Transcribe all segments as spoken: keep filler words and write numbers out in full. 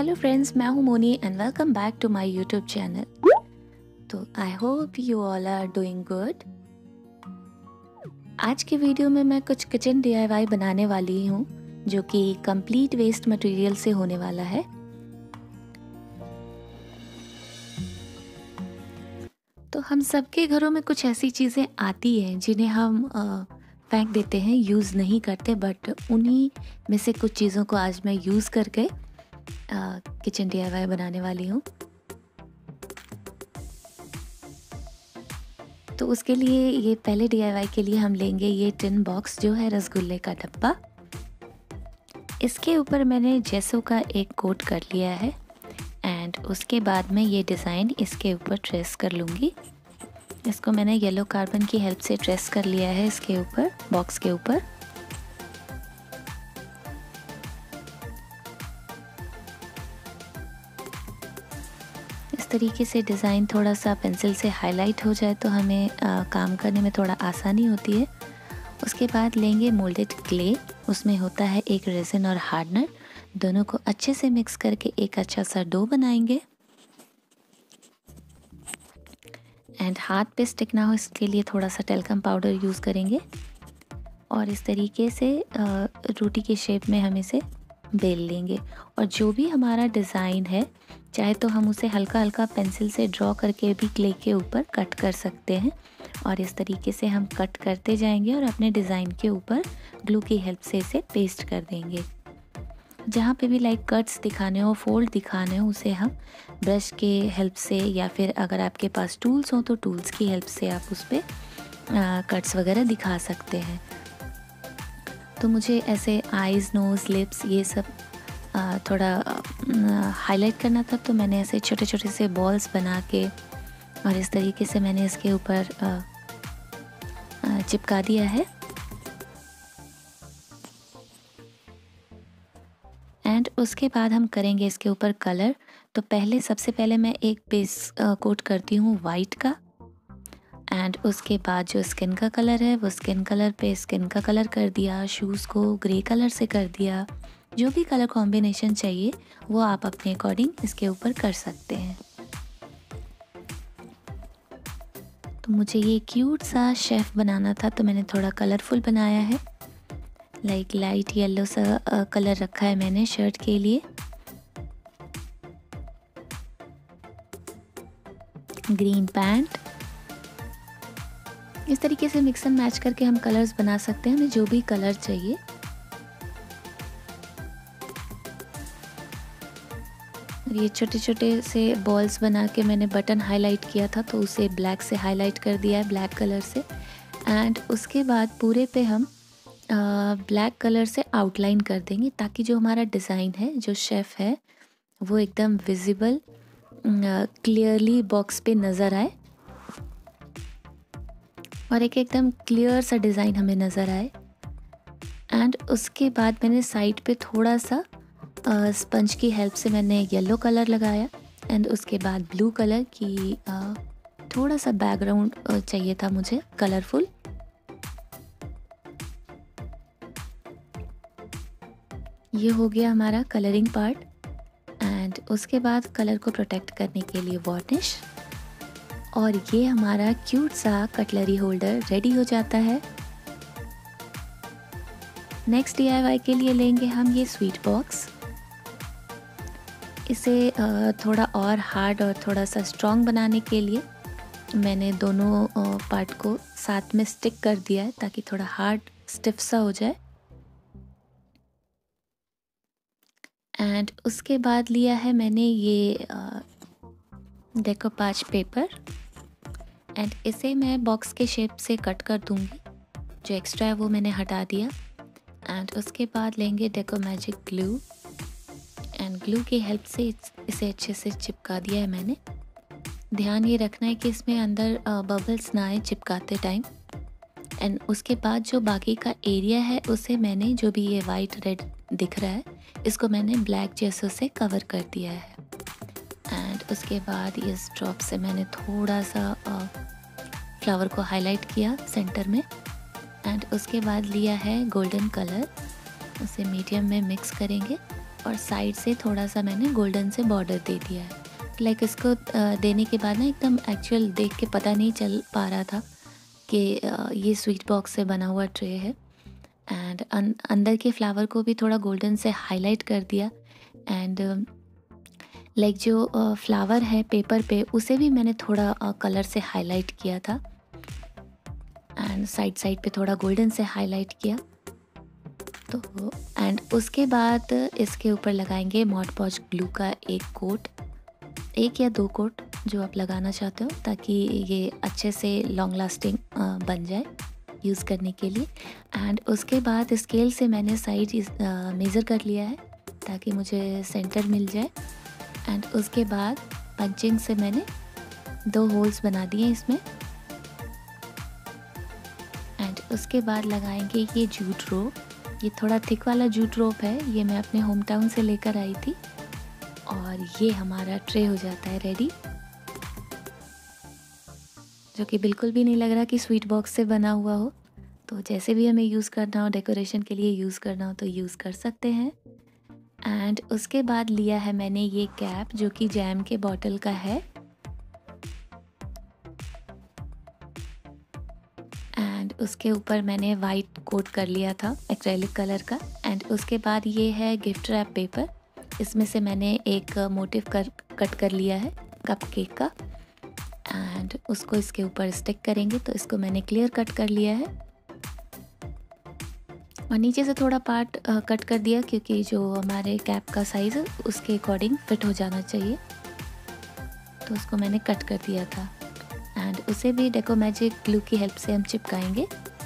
Hello friends, मैं हूं Moni and welcome back to my YouTube channel. तो I hope you all are doing good. आज के video में मैं कुछ किचन डीआईवाई बनाने वाली हूं जो कि कंप्लीट वेस्ट मटेरियल से होने वाला है। तो हम सबके घरों में कुछ ऐसी चीज़ें आती हैं जिन्हें हम आ, फेंक देते हैं, यूज़ नहीं करते, बट उन्हीं में से कुछ चीज़ों को आज मैं यूज़ करके किचन डीआईवाई बनाने वाली हूँ। तो उसके लिए ये पहले डीआईवाई के लिए हम लेंगे ये टिन बॉक्स जो है रसगुल्ले का डब्बा। इसके ऊपर मैंने जेसो का एक कोट कर लिया है एंड उसके बाद मैं ये डिज़ाइन इसके ऊपर ट्रेस कर लूँगी। इसको मैंने येलो कार्बन की हेल्प से ट्रेस कर लिया है इसके ऊपर, बॉक्स के ऊपर। इस तरीके से डिज़ाइन थोड़ा सा पेंसिल से हाईलाइट हो जाए तो हमें आ, काम करने में थोड़ा आसानी होती है। उसके बाद लेंगे मोल्डेड क्ले, उसमें होता है एक रेजिन और हार्डनर, दोनों को अच्छे से मिक्स करके एक अच्छा सा डो बनाएंगे। एंड हाथ पे स्टिक ना हो इसके लिए थोड़ा सा टेल्कम पाउडर यूज़ करेंगे और इस तरीके से आ, रोटी के शेप में हम इसे बेल लेंगे। और जो भी हमारा डिज़ाइन है, चाहे तो हम उसे हल्का हल्का पेंसिल से ड्रॉ करके भी क्ले के ऊपर कट कर सकते हैं और इस तरीके से हम कट करते जाएंगे और अपने डिज़ाइन के ऊपर ग्लू की हेल्प से इसे पेस्ट कर देंगे। जहाँ पे भी लाइक कट्स दिखाने हो, फोल्ड दिखाने हो, उसे हम ब्रश के हेल्प से या फिर अगर आपके पास टूल्स हो तो टूल्स की हेल्प से आप उस पर कट्स वगैरह दिखा सकते हैं। तो मुझे ऐसे आईज़, नोज़, लिप्स ये सब आ, थोड़ा हाईलाइट करना था, तो मैंने ऐसे छोटे छोटे से बॉल्स बना के और इस तरीके से मैंने इसके ऊपर चिपका दिया है। एंड उसके बाद हम करेंगे इसके ऊपर कलर। तो पहले सबसे पहले मैं एक बेस कोट करती हूँ वाइट का एंड उसके बाद जो स्किन का कलर है वो स्किन कलर पे स्किन का कलर कर दिया, शूज़ को ग्रे कलर से कर दिया। जो भी कलर कॉम्बिनेशन चाहिए वो आप अपने अकॉर्डिंग इसके ऊपर कर सकते हैं। तो मुझे ये क्यूट सा शेफ बनाना था तो मैंने थोड़ा कलरफुल बनाया है। लाइक लाइट येलो सा कलर रखा है मैंने शर्ट के लिए। Green pant. इस तरीके से मिक्स एंड मैच करके हम कलर्स बना सकते हैं, हमें जो भी कलर चाहिए। ये छोटे छोटे से बॉल्स बना के मैंने बटन हाईलाइट किया था तो उसे ब्लैक से हाईलाइट कर दिया है, ब्लैक कलर से। एंड उसके बाद पूरे पे हम ब्लैक कलर से आउटलाइन कर देंगे ताकि जो हमारा डिज़ाइन है, जो शेफ़ है, वो एकदम विजिबल क्लियरली बॉक्स पे नज़र आए और एक एकदम क्लियर सा डिज़ाइन हमें नज़र आए। एंड उसके बाद मैंने साइड पे थोड़ा सा स्पंज की हेल्प से मैंने येलो कलर लगाया एंड उसके बाद ब्लू कलर की आ, थोड़ा सा बैकग्राउंड चाहिए था मुझे कलरफुल। ये हो गया हमारा कलरिंग पार्ट एंड उसके बाद कलर को प्रोटेक्ट करने के लिए वार्निश। और ये हमारा क्यूट सा कटलरी होल्डर रेडी हो जाता है। नेक्स्ट डीआईवाई के लिए लेंगे हम ये स्वीट बॉक्स। इसे थोड़ा और हार्ड और थोड़ा सा स्ट्रॉन्ग बनाने के लिए मैंने दोनों पार्ट को साथ में स्टिक कर दिया है ताकि थोड़ा हार्ड स्टिफ सा हो जाए। एंड उसके बाद लिया है मैंने ये डेकोपाच पेपर एंड इसे मैं बॉक्स के शेप से कट कर दूंगी, जो एक्स्ट्रा है वो मैंने हटा दिया। एंड उसके बाद लेंगे Deco magic glue and glue की हेल्प से इसे अच्छे से चिपका दिया है मैंने। ध्यान ये रखना है कि इसमें अंदर बबल्स ना आए चिपकाते टाइम। एंड उसके बाद जो बाकी का एरिया है उसे मैंने, जो भी ये वाइट रेड दिख रहा है, इसको मैंने ब्लैक जेसो से कवर कर दिया है। एंड उसके बाद इस ड्रॉप से मैंने थोड़ा सा फ्लावर को हाईलाइट किया सेंटर में। एंड उसके बाद लिया है गोल्डन कलर, उसे मीडियम में मिक्स करेंगे और साइड से थोड़ा सा मैंने गोल्डन से बॉर्डर दे दिया है। लाइक इसको देने के बाद ना एकदम एक्चुअल देख के पता नहीं चल पा रहा था कि ये स्वीट बॉक्स से बना हुआ ट्रे है। एंड अं, अंदर के फ्लावर को भी थोड़ा गोल्डन से हाईलाइट कर दिया। एंड लाइक जो फ्लावर है पेपर पे उसे भी मैंने थोड़ा कलर से हाईलाइट किया था। एंड साइड साइड पे थोड़ा गोल्डन से हाईलाइट किया। तो एंड उसके बाद इसके ऊपर लगाएंगे मॉड पॉज ग्लू का एक कोट, एक या दो कोट जो आप लगाना चाहते हो, ताकि ये अच्छे से लॉन्ग लास्टिंग बन जाए यूज़ करने के लिए। एंड उसके बाद स्केल से मैंने साइज मेज़र कर लिया है ताकि मुझे सेंटर मिल जाए। एंड उसके बाद पंचिंग से मैंने दो होल्स बना दिए इसमें। एंड उसके बाद लगाएंगे ये जूट रोप। ये थोड़ा थिक वाला जूट रोप है, ये मैं अपने होम टाउन से लेकर आई थी। और ये हमारा ट्रे हो जाता है रेडी, जो कि बिल्कुल भी नहीं लग रहा कि स्वीट बॉक्स से बना हुआ हो। तो जैसे भी हमें यूज़ करना हो, डेकोरेशन के लिए यूज़ करना हो तो यूज़ कर सकते हैं। एंड उसके बाद लिया है मैंने ये कैप जो कि जैम के बॉटल का है। एंड उसके ऊपर मैंने वाइट कोट कर लिया था एक्रेलिक कलर का। एंड उसके बाद ये है गिफ्ट रैप पेपर, इसमें से मैंने एक मोटिव कर कट कर लिया है कपकेक का। एंड उसको इसके ऊपर स्टिक करेंगे, तो इसको मैंने क्लियर कट कर लिया है। और नीचे से थोड़ा पार्ट कट कर दिया क्योंकि जो हमारे कैप का साइज़ है उसके अकॉर्डिंग फिट हो जाना चाहिए, तो उसको मैंने कट कर दिया था। एंड उसे भी डेको मैजिक ग्लू की हेल्प से हम चिपकाएंगे।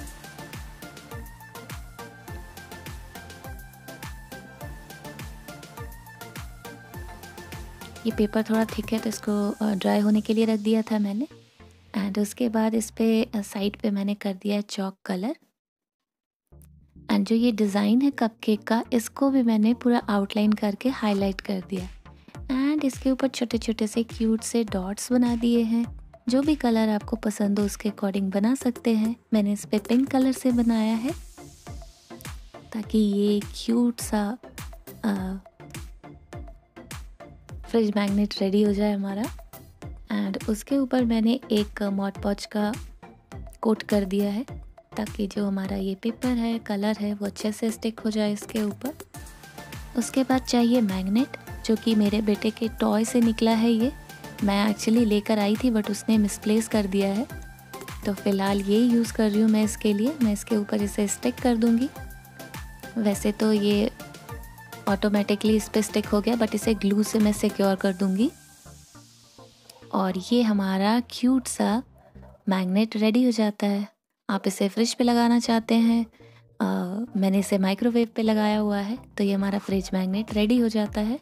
ये पेपर थोड़ा थिक है तो इसको ड्राई होने के लिए रख दिया था मैंने। एंड उसके बाद इस पे साइड पे मैंने कर दिया चॉक कलर। एंड जो ये डिज़ाइन है कपकेक का, इसको भी मैंने पूरा आउटलाइन करके हाईलाइट कर दिया। एंड इसके ऊपर छोटे छोटे से क्यूट से डॉट्स बना दिए हैं। जो भी कलर आपको पसंद हो उसके अकॉर्डिंग बना सकते हैं। मैंने इस पे पिंक कलर से बनाया है ताकि ये क्यूट सा आ, फ्रिज मैग्नेट रेडी हो जाए हमारा। एंड उसके ऊपर मैंने एक मॉड पॉज का कोट कर दिया है ताकि जो हमारा ये पेपर है, कलर है, वो अच्छे से स्टिक हो जाए इसके ऊपर। उसके बाद चाहिए मैग्नेट, जो कि मेरे बेटे के टॉय से निकला है। ये मैं एक्चुअली लेकर आई थी बट उसने मिसप्लेस कर दिया है, तो फ़िलहाल ये यूज़ कर रही हूँ मैं इसके लिए। मैं इसके ऊपर इसे स्टिक कर दूँगी। वैसे तो ये ऑटोमेटिकली इस पर स्टिक हो गया, बट इसे ग्लू से मैं सिक्योर कर दूँगी। और ये हमारा क्यूट सा मैग्नेट रेडी हो जाता है। आप इसे फ्रिज पे लगाना चाहते हैं, आ, मैंने इसे माइक्रोवेव पे लगाया हुआ है, तो ये हमारा फ्रिज मैग्नेट रेडी हो जाता है।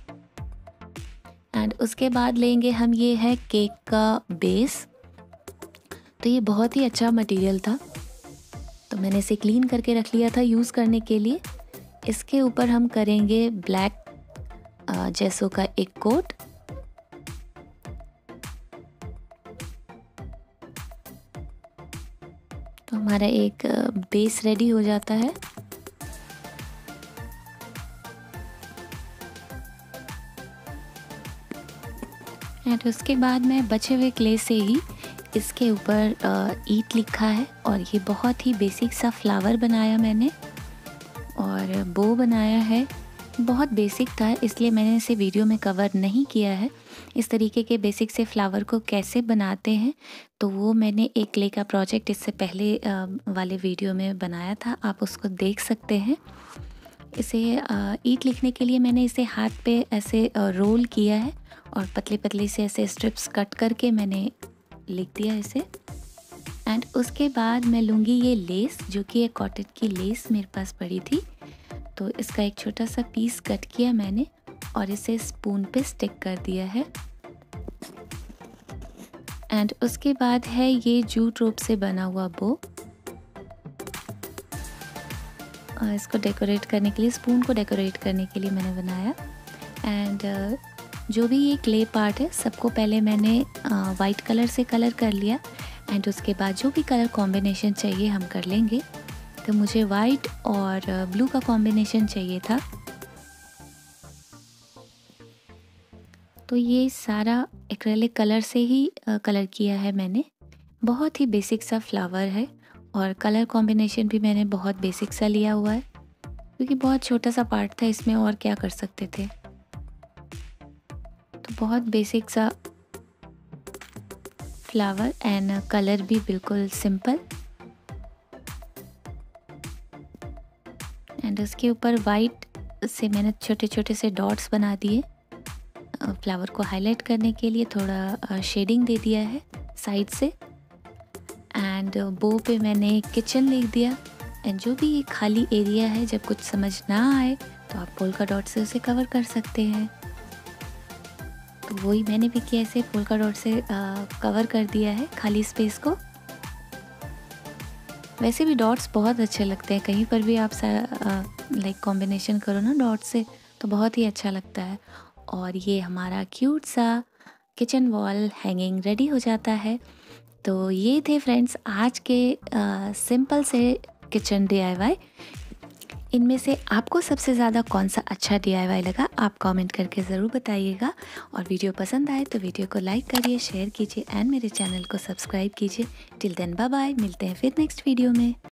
एंड उसके बाद लेंगे हम, ये है केक का बेस। तो ये बहुत ही अच्छा मटेरियल था, तो मैंने इसे क्लीन करके रख लिया था यूज़ करने के लिए। इसके ऊपर हम करेंगे ब्लैक जेसो का एक कोट। तो हमारा एक बेस रेडी हो जाता है। एंड उसके बाद मैं बचे हुए क्ले से ही इसके ऊपर ईट लिखा है, और ये बहुत ही बेसिक सा फ्लावर बनाया मैंने, और बो बनाया है। बहुत बेसिक था इसलिए मैंने इसे वीडियो में कवर नहीं किया है। इस तरीके के बेसिक से फ्लावर को कैसे बनाते हैं तो वो मैंने एक क्ले का प्रोजेक्ट इससे पहले वाले वीडियो में बनाया था, आप उसको देख सकते हैं। इसे ईट लिखने के लिए मैंने इसे हाथ पे ऐसे रोल किया है और पतले पतले से ऐसे स्ट्रिप्स कट करके मैंने लिख दिया इसे। एंड उसके बाद मैं लूँगी ये लेस, जो कि एक कॉटन की लेस मेरे पास पड़ी थी, तो इसका एक छोटा सा पीस कट किया मैंने और इसे स्पून पे स्टिक कर दिया है। एंड उसके बाद है ये जूट रोप से बना हुआ बो। और इसको डेकोरेट करने के लिए, स्पून को डेकोरेट करने के लिए मैंने बनाया। एंड जो भी ये क्ले पार्ट है सबको पहले मैंने वाइट कलर से कलर कर लिया। एंड उसके बाद जो भी कलर कॉम्बिनेशन चाहिए हम कर लेंगे। तो मुझे वाइट और ब्लू का कॉम्बिनेशन चाहिए था, तो ये सारा एक्रेलिक कलर से ही कलर किया है मैंने। बहुत ही बेसिक सा फ्लावर है और कलर कॉम्बिनेशन भी मैंने बहुत बेसिक सा लिया हुआ है, क्योंकि बहुत छोटा सा पार्ट था इसमें, और क्या कर सकते थे। तो बहुत बेसिक सा फ्लावर एंड कलर भी बिल्कुल सिंपल। एंड उसके ऊपर वाइट से मैंने छोटे छोटे से डॉट्स बना दिए। फ्लावर को हाईलाइट करने के लिए थोड़ा शेडिंग दे दिया है साइड से। एंड बो पे मैंने किचन लिख दिया। एंड जो भी ये खाली एरिया है, जब कुछ समझ ना आए तो आप पोल्का डॉट से उसे कवर कर सकते हैं। तो वही मैंने भी किया, ऐसे पोल्का डॉट से आ, कवर कर दिया है खाली स्पेस को। वैसे भी डॉट्स बहुत अच्छे लगते हैं, कहीं पर भी आप लाइक कॉम्बिनेशन करो ना डॉट से तो बहुत ही अच्छा लगता है। और ये हमारा क्यूट सा किचन वॉल हैंगिंग रेडी हो जाता है। तो ये थे फ्रेंड्स आज के आ, सिंपल से किचन डी आई वाई। इनमें से आपको सबसे ज़्यादा कौन सा अच्छा डी आई वाई लगा, आप कमेंट करके ज़रूर बताइएगा। और वीडियो पसंद आए तो वीडियो को लाइक करिए, शेयर कीजिए एंड मेरे चैनल को सब्सक्राइब कीजिए। टिल देन बाय बाय, मिलते हैं फिर नेक्स्ट वीडियो में।